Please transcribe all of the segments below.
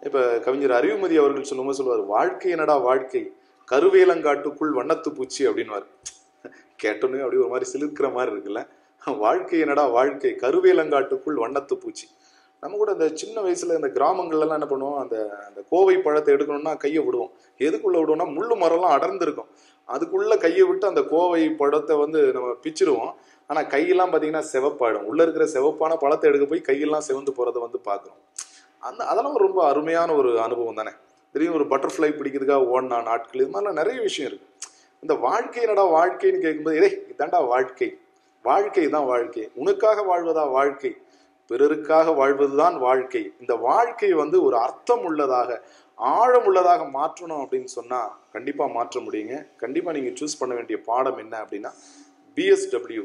இப்ப கவிஞர் அறிவுமதி அவர்கள் சொல்லும்போது சொல்லுவார், வாழ்க்கை என்னடா வாழ்க்கை, கருவேலங்காட்டுக்குள் வண்ணத்து பூச்சி அப்படின்வார். கேட்டோன்னே அப்படி ஒரு மாதிரி சிலிர்க்கிற மாதிரி இருக்குல்ல. வாழ்க்கை என்னடா வாழ்க்கை, கருவேலங்காட்டுக்குள் வண்ணத்து பூச்சி. நம்ம கூட இந்த சின்ன வயசுல இந்த கிராமங்கள்லாம் என்ன பண்ணுவோம், அந்த அந்த கோவை பழத்தை எடுக்கணும்னா கையை விடுவோம். எதுக்குள்ள விடுவோம்னா முள்ளு மரம்லாம் அடர்ந்துருக்கும், அதுக்குள்ள கையை விட்டு அந்த கோவை பழத்தை நம்ம பிச்சிருவோம். ஆனா கையெல்லாம் பாத்தீங்கன்னா செவப்பாயிடும். உள்ள இருக்கிற செவப்பான பழத்தை எடுக்க போய் கையெல்லாம் செவந்து போறதை பாக்குறோம். அதெல்லாம் ரொம்ப அருமையான ஒரு அனுபவம் தானே. திடீர்னு ஒரு பட்டர்ஃப்ளை பிடிக்கிறதுக்காக ஓடினா நாட்கள், இது மாதிரிலாம் நிறைய விஷயம் இருக்கு. இந்த வாழ்க்கை என்னடா வாழ்க்கைன்னு கேட்கும்போது, இதாண்டா வாழ்க்கை, வாழ்க்கை தான் வாழ்க்கை, உனக்காக வாழ்வதா வாழ்க்கை, பிறருக்காக வாழ்வதுதான் வாழ்க்கை. இந்த வாழ்க்கை ஒரு அர்த்தம் உள்ளதாக, ஆழம் உள்ளதாக மாற்றணும் அப்படின்னு சொன்னா கண்டிப்பா மாற்ற முடியுங்க. கண்டிப்பா நீங்க சூஸ் பண்ண வேண்டிய பாடம் என்ன அப்படின்னா BSW.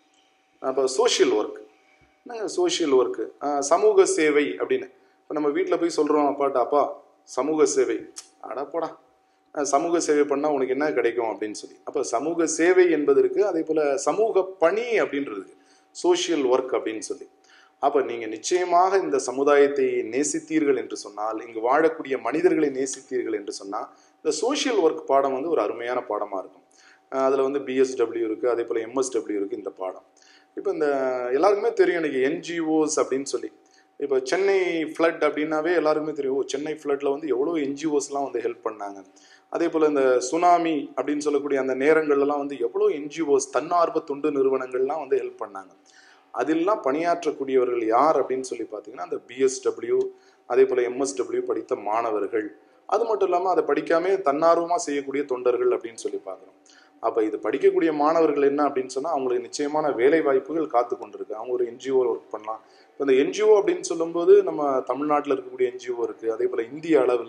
அப்போ சோஷியல் ஒர்க். என்னங்க சோஷியல் ஒர்க்கு, சமூக சேவை அப்படின்னு. இப்போ நம்ம வீட்டில் போய் சொல்கிறோம் அப்பாட்ட, அப்பா சமூக சேவை, அடப்போடா சமூக சேவை பண்ணால் உனக்கு என்ன கிடைக்கும் அப்படின்னு சொல்லி. அப்போ சமூக சேவை என்பது இருக்குது, அதே போல் சமூக பணி அப்படின்றது சோஷியல் ஒர்க் அப்படின்னு சொல்லி. அப்போ நீங்கள் நிச்சயமாக இந்த சமுதாயத்தை நேசித்தீர்கள் என்று சொன்னால், இங்கு வாழக்கூடிய மனிதர்களை நேசித்தீர்கள் என்று சொன்னால், இந்த சோஷியல் ஒர்க் பாடம் ஒரு அருமையான பாடமாக இருக்கும். அதில் BSW இருக்குது, அதே போல் MSW இருக்குது இந்த பாடம். இப்போ இந்த எல்லாருக்குமே தெரியும் இன்னைக்கு NGOs அப்படின்னு சொல்லி. இப்போ சென்னை ஃப்ளட் அப்படின்னாவே எல்லாருக்குமே தெரியும், சென்னை ஃப்ளட்ல எவ்வளோ NGOஸ்லாம் ஹெல்ப் பண்ணாங்க. அதே போல் இந்த சுனாமி அப்படின்னு சொல்லக்கூடிய அந்த நேரங்கள்லாம் எவ்வளோ NGOs தன்னார்வ தொண்டு நிறுவனங்கள்லாம் ஹெல்ப் பண்ணாங்க. அதெல்லாம் பணியாற்றக்கூடியவர்கள் யார் அப்படின்னு சொல்லி பார்த்தீங்கன்னா அந்த BSW, அதே போல் MSW படித்த மாணவர்கள். அது மட்டும் இல்லாமல் அதை படிக்காமே தன்னார்வமாக செய்யக்கூடிய தொண்டர்கள் அப்படின்னு சொல்லி பார்க்குறோம். அப்போ இது படிக்கக்கூடிய மாணவர்கள் என்ன அப்படின்னு சொன்னால் அவங்களுக்கு நிச்சயமான வேலை வாய்ப்புகள் காத்து கொண்டிருக்கு. அவங்க ஒரு NGO ஒர்க் பண்ணலாம். இப்போ இந்த NGO அப்படின்னு சொல்லும்போது நம்ம தமிழ்நாட்டில் இருக்கக்கூடிய NGO இருக்குது, அதே போல் இந்திய அளவில்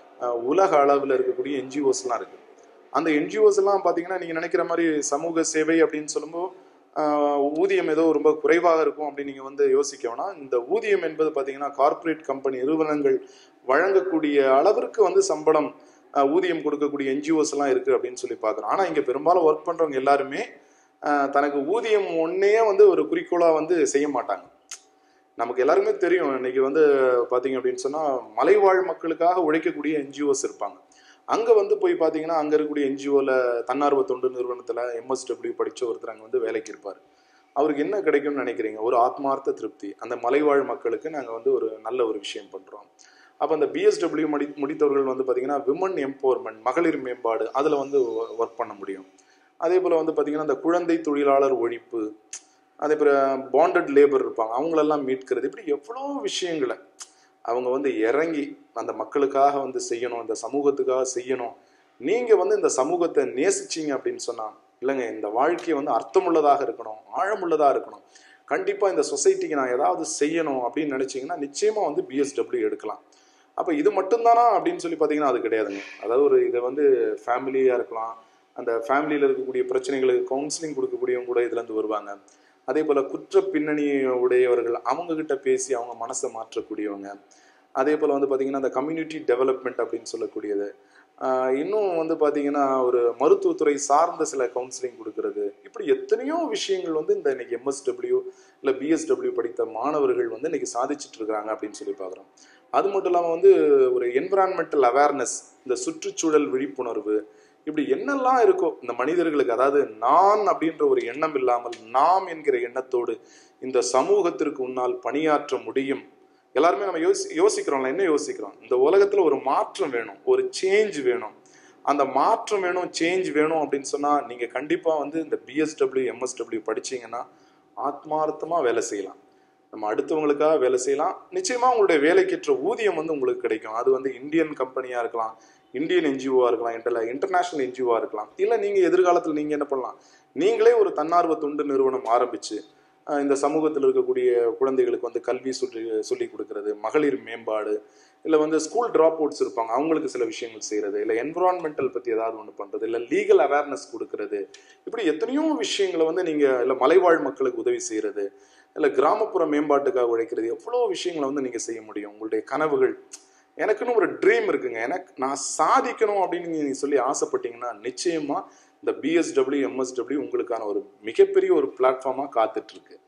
உலக அளவில் இருக்கக்கூடிய NGOஸ்லாம் இருக்குது. அந்த NGOஸ் எல்லாம் பார்த்தீங்கன்னா நீங்கள் நினைக்கிற மாதிரி சமூக சேவை அப்படின்னு சொல்லும்போது ஊதியம் ஏதோ ரொம்ப குறைவாக இருக்கும் அப்படின்னு நீங்கள் யோசிக்க வேணாம். இந்த ஊதியம் என்பது பார்த்தீங்கன்னா கார்ப்பரேட் கம்பெனி நிறுவனங்கள் வழங்கக்கூடிய அளவிற்கு சம்பளம் ஊதியம் கொடுக்கக்கூடிய NGOஸ் எல்லாம் இருக்கு அப்படின்னு சொல்லி பார்க்குறோம். ஆனால் இங்கே பெரும்பாலும் ஒர்க் பண்ணுறவங்க எல்லாருமே தனக்கு ஊதியம் ஒன்னே ஒரு குறிக்கோளாக செய்ய மாட்டாங்க. நமக்கு எல்லாருமே தெரியும், இன்னைக்கு பார்த்தீங்க அப்படின்னு சொன்னால் மலைவாழ் மக்களுக்காக உழைக்கக்கூடிய NGOஸ் இருப்பாங்க. அங்கே போய் பார்த்தீங்கன்னா அங்கே இருக்கக்கூடிய NGOவில் தன்னார்வ தொண்டு நிறுவனத்தில் MSW படித்த ஒருத்தர் அங்கே வேலைக்கு இருப்பார். அவருக்கு என்ன கிடைக்கும்னு நினைக்கிறீங்க? ஒரு ஆத்மார்த்த திருப்தி. அந்த மலைவாழ் மக்களுக்கு நாங்கள் ஒரு நல்ல ஒரு விஷயம் பண்ணுறோம். அப்போ அந்த BSW முடித்தவர்கள் பார்த்தீங்கன்னா விமன் எம்பவர்மெண்ட், மகளிர் மேம்பாடு, அதில் ஒர்க் பண்ண முடியும். அதே போல் பார்த்தீங்கன்னா அந்த குழந்தை தொழிலாளர் ஒழிப்பு, அதே போல் பாண்டட் லேபர் இருப்பாங்க, அவங்களெல்லாம் மீட்கிறது, இப்படி எவ்வளோ விஷயங்களை அவங்க இறங்கி அந்த மக்களுக்காக செய்யணும், இந்த சமூகத்துக்காக செய்யணும். நீங்கள் இந்த சமூகத்தை நேசிச்சிங்க அப்படின்னு சொன்னால், இல்லைங்க இந்த வாழ்க்கையை அர்த்தமுள்ளதாக இருக்கணும், ஆழமுள்ளதாக இருக்கணும், கண்டிப்பாக இந்த சொசைட்டிக்கு நான் ஏதாவது செய்யணும் அப்படின்னு நினச்சிங்கன்னா நிச்சயமாக BSW எடுக்கலாம். அப்போ இது மட்டும்தானா அப்படின்னு சொல்லி பார்த்தீங்கன்னா அது கிடையாதுங்க. அதாவது இதை ஃபேமிலியாக இருக்கலாம், அந்த ஃபேமிலியில் இருக்கக்கூடிய பிரச்சனைகளுக்கு கவுன்சிலிங் கொடுக்கக்கூடியவங்க கூட இதுலேருந்து வருவாங்க. அதே போல் குற்ற பின்னணி உடையவர்கள், அவங்கக்கிட்ட பேசி அவங்க மனசை மாற்றக்கூடியவங்க. அதே போல் பார்த்தீங்கன்னா அந்த கம்யூனிட்டி டெவலப்மெண்ட் அப்படின்னு சொல்லக்கூடியது. இன்னும் பார்த்தீங்கன்னா ஒரு மருத்துவத்துறை சார்ந்த சில கவுன்சிலிங் கொடுக்கறது, இப்படி எத்தனையோ விஷயங்கள் இந்த இன்னைக்கு MSW இல்லை BSW படித்த மாணவர்கள் இன்னைக்கு சாதிச்சுட்டு இருக்கிறாங்க அப்படின்னு சொல்லி பார்க்குறோம். அது மட்டும் இல்லாமல் ஒரு என்விரான்மெண்டல் அவேர்னஸ், இந்த சுற்றுச்சூழல் விழிப்புணர்வு, இப்படி என்னெல்லாம் இருக்கோ இந்த மனிதர்களுக்கு, அதாவது நான் அப்படின்ற ஒரு எண்ணம் இல்லாமல் நாம் என்கிற எண்ணத்தோடு இந்த சமூகத்திற்கு முன்னால் பணியாற்ற முடியும். எல்லாருமே நம்ம யோசிக்கிறோம்ல, என்ன யோசிக்கிறோம்? இந்த உலகத்துல ஒரு மாற்றம் வேணும், ஒரு சேஞ்ச் வேணும். அந்த மாற்றம் வேணும், சேஞ்ச் வேணும் அப்படின்னு சொன்னா நீங்க கண்டிப்பா இந்த BSW MSW படிச்சீங்கன்னா ஆத்மார்த்தமா வேலை செய்யலாம். நம்ம அடுத்தவங்களுக்காக வேலை செய்யலாம். நிச்சயமா உங்களுடைய வேலைக்கேற்ற ஊதியம் உங்களுக்கு கிடைக்கும். அது இந்தியன் கம்பெனியா இருக்கலாம், இந்தியன் NGOவா இருக்கலாம், இன்டர்நேஷனல் NGOவா இருக்கலாம். இல்லை நீங்க எதிர்காலத்தில் நீங்க என்ன பண்ணலாம், நீங்களே ஒரு தன்னார்வ தொண்டு நிறுவனம் ஆரம்பிச்சு இந்த சமூகத்தில் இருக்கக்கூடிய குழந்தைகளுக்கு கல்வி சொல்லி கொடுக்கறது, மகளிர் மேம்பாடு, இல்லை ஸ்கூல் ட்ராப் அவுட்ஸ் இருப்பாங்க அவங்களுக்கு சில விஷயங்கள் செய்யறது, இல்லை என்விரான்மெண்டல் பற்றி ஏதாவது ஒன்று பண்ணுறது, இல்லை லீகல் அவேர்னஸ் கொடுக்கறது, இப்படி எத்தனையோ விஷயங்களை நீங்கள் இல்லை மலைவாழ் மக்களுக்கு உதவி செய்கிறது, இல்லை கிராமப்புற மேம்பாட்டுக்காக உழைக்கிறது, எவ்வளோ விஷயங்களை நீங்கள் செய்ய முடியும். உங்களுடைய கனவுகள், எனக்குன்னு ஒரு ட்ரீம் இருக்குங்க, நான் சாதிக்கணும் அப்படின்னு நீங்கள் சொல்லி ஆசைப்பட்டீங்கன்னா நிச்சயமாக இந்த BSW MSW உங்களுக்கான ஒரு மிகப்பெரிய ஒரு பிளாட்ஃபார்மாக காத்துட்ருக்கு.